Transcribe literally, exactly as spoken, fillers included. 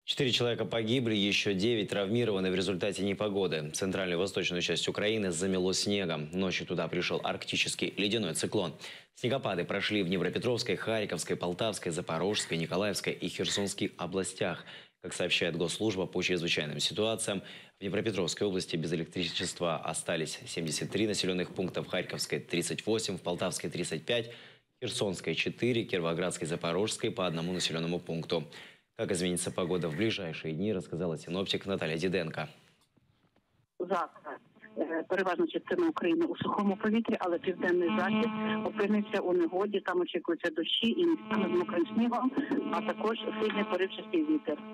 Четыре человека погибли, еще девять травмированы в результате непогоды. Центральную и восточную часть Украины замело снегом. Ночью туда пришел арктический ледяной циклон. Снегопады прошли в Днепропетровской, Харьковской, Полтавской, Запорожской, Николаевской и Херсонской областях. Как сообщает Госслужба по чрезвычайным ситуациям, в Днепропетровской области без электричества остались семьдесят три населенных пункта, в Харьковской – тридцать восемь, в Полтавской – тридцать пять, в Херсонской – четыре, Кировоградской, Запорожской – по одному населенному пункту. Как изменится погода в ближайшие дни, рассказала синоптик Наталья Діденко. Завтра переважно частина України у сухому повітрі, але південний захід опиниться у негоді. Там очікуються дощі і місцями з мокрим снігом, а також сильний поривчастий вітер.